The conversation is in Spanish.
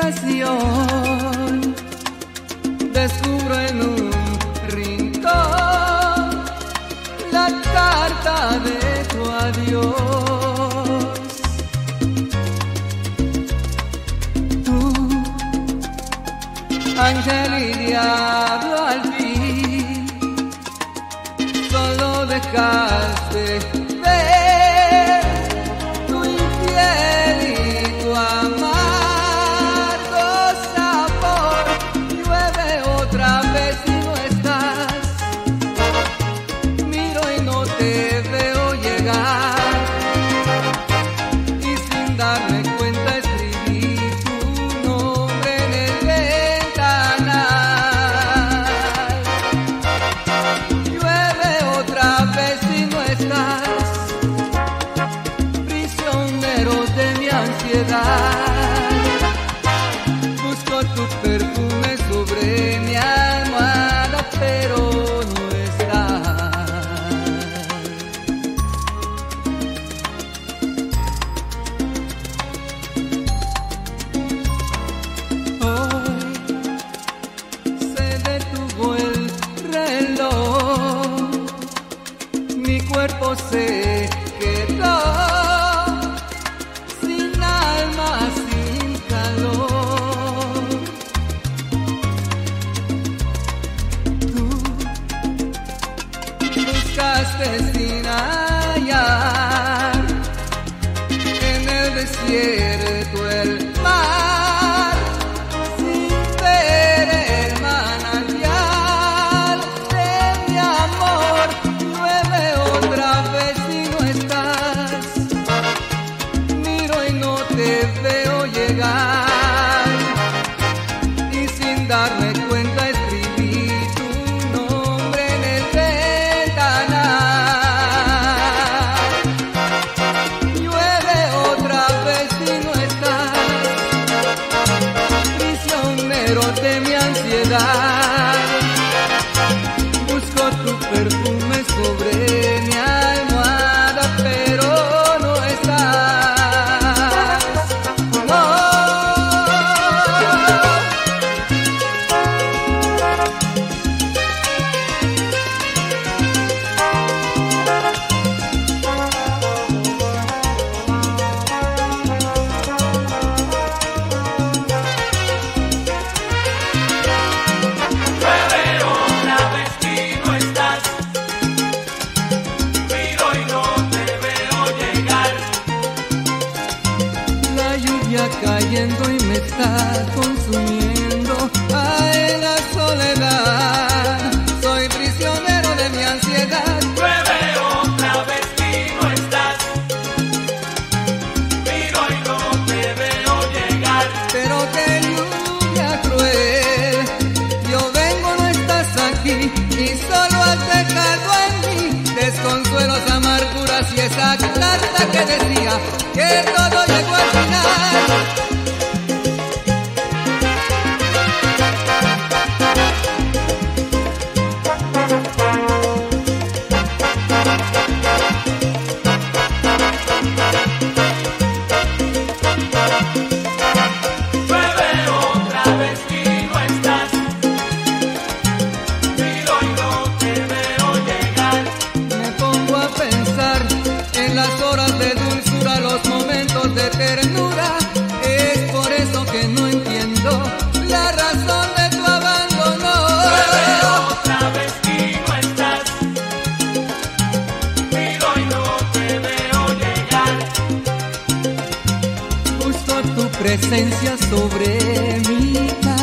habitación descubro en un rincón la carta de tu adiós. Tú, ángel y diablo al fin, solo dejaste ver tu infiel y tu amargo sabor. Llueve otra vez y no estás, miro y no te veo llegar, y sin darme cuenta escribí tu nombre en el ventanal. Llueve otra vez y no estás, prisionero de mi ansiedad. Busco tu perfume sobre mi almohada, pero no estás. Hoy se detuvo el reloj, mi cuerpo se quedó sin alma, sin calor. Tú buscaste sin hallar en el desierto el mar, sin ver el manantial de mi amor. Llueve otra vez y no estás, miro y no te veo llegar, y sin darme cuenta escribí tu nombre en el ventanal. Llueve otra vez y no estás, prisionero de mi ansiedad. Busco tu perfume sobre mi almohada, pero no estás. No. Llueve otra vez y no estás, miro y no te veo llegar. La lluvia cayendo y me está consumiendo. Ay, la soledad, soy prisionero de mi ansiedad. Llueve otra vez y no estás, miro y no te veo llegar. Pero qué lluvia cruel, yo vengo, no estás aquí, y solo has dejado en mí desconsuelos, amarguras y esa carta que decía que todo llegó al final. Llueve otra vez y no estás, miro y no te veo llegar. Me pongo a pensar en las horas de dulzura, los momentos de ternura. Es por eso que no entiendo la razón de tu abandono. Llueve otra vez y no estás, miro y no te veo llegar. Busco tu presencia sobre mi cama.